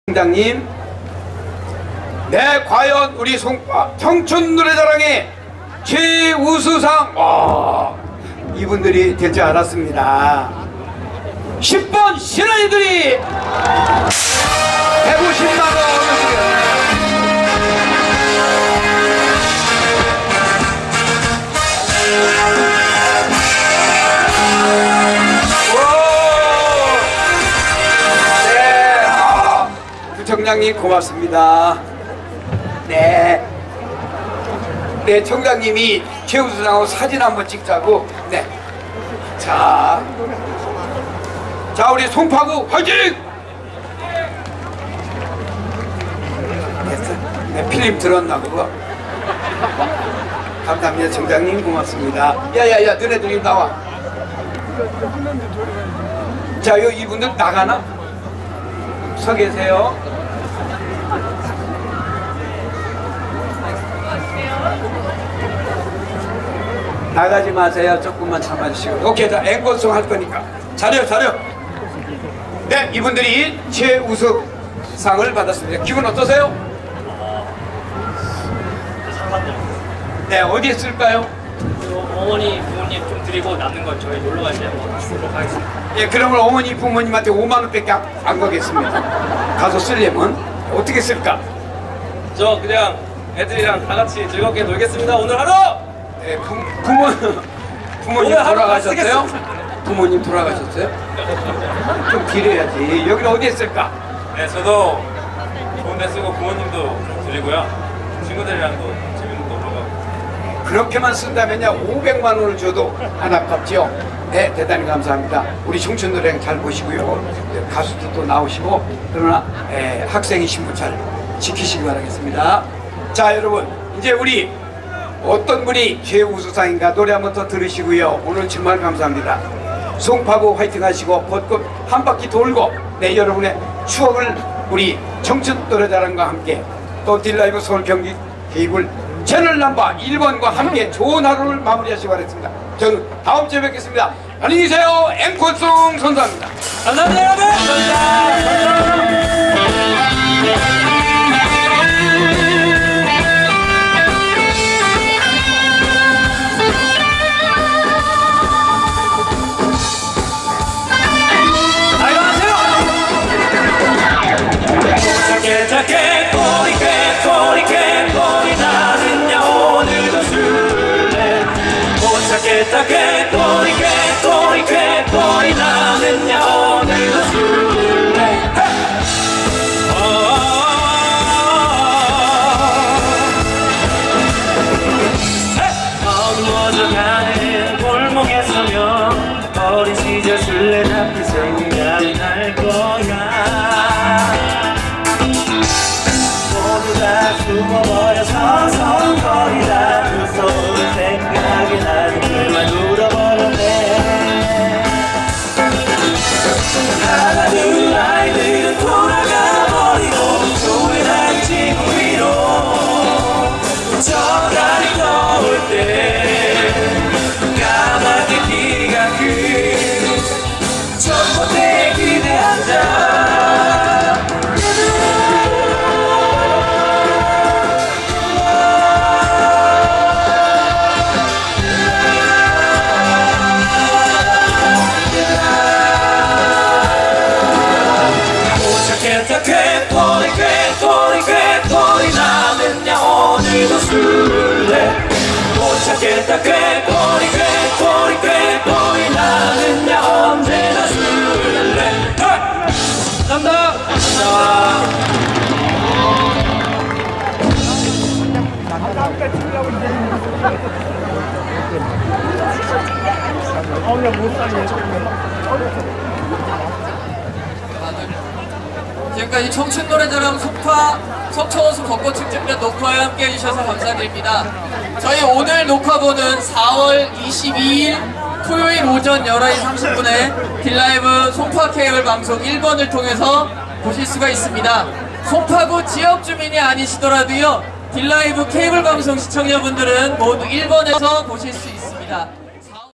팀장님, 네, 과연 우리 송파 청춘 노래자랑의 최우수상, 이분들이 될 줄 알았습니다. 10번 신혼이들이 150만원. 청장님 고맙습니다. 네, 청장님이 최우수상하고 사진 한번 찍자고. 네, 자 우리 송파구 화이팅! 네, 필름 들었나 그거? 감사합니다. 청장님 고맙습니다. 야야야, 너네들이 나와. 자, 이분들 나가나? 서 계세요. 나가지 마세요. 조금만 참아주시고. 오케이, 자, 앵콜송 할 거니까. 자려. 네, 이분들이 최우수상을 받았습니다. 기분 어떠세요? 네, 어디에 쓸까요? 어머니, 부모님 좀 드리고 남는 건 저희 놀러 갈 때 한번 쓰도록 하겠습니다. 예, 그러면 어머니, 부모님한테 5만원밖에 안 거겠습니다. 가서 쓰려면 어떻게 쓸까? 저 그냥 애들이랑 다 같이 즐겁게 놀겠습니다. 오늘 하루! 네, 부모님 돌아가셨어요? 부모님 돌아가셨어요? 좀 드려야지. 여기는 어디에 쓸까? 네, 저도 좋은 데 쓰고 부모님도 좀 드리고요. 친구들이랑도 재밌는 거 보고. 그렇게만 쓴다면요 500만원을 줘도 안 아깝죠. 네, 대단히 감사합니다. 우리 청춘노래장 잘 보시고요. 가수들도 나오시고, 그러나 학생이신 분 잘 지키시기 바라겠습니다. 자, 여러분, 이제 우리 어떤 분이 최우수상인가 노래 한번 더 들으시고요. 오늘 정말 감사합니다. 송파구 화이팅 하시고 벚꽃 한 바퀴 돌고, 네, 여러분의 추억을 우리 청춘 노래자랑과 함께, 또 딜라이브 서울 경기 케이블 채널 넘버 1번과 함께 좋은 하루를 마무리하시기 바랍니다. 저는 다음 주에 뵙겠습니다. 안녕히 계세요. 앵콜송 선사입니다. 감사합니다, 여러분! 감사합니다. 작게 꼬리 나는야 오늘도 술래. 작게 꼬리 나는야 오늘도 술래. 어두워져가는 골목에 서면 어린 시절 술래잡기 생각이 날 거야. 숨어버려 서성거리다 그 소리 생각이 나는 그만 울어버렸네. 하나 둘 아이들은 돌아가버리고 조용한 지구 위로 저 달이 떠올 때 까맣게 키가 큰 전봇대에 기대한다. 꼬리 나는야 오늘도 술래. 못 찾겠다 꼬리 나는야 언제나 술래. 감사합니다. 지금까지 청춘노래자랑 송파 석촌호수 벚꽃 축제편 녹화에 함께 해주셔서 감사드립니다. 저희 오늘 녹화본은 4월 22일 토요일 오전 11시 30분에 딜라이브 송파 케이블 방송 1번을 통해서 보실 수가 있습니다. 송파구 지역 주민이 아니시더라도요, 딜라이브 케이블 방송 시청자분들은 모두 1번에서 보실 수 있습니다.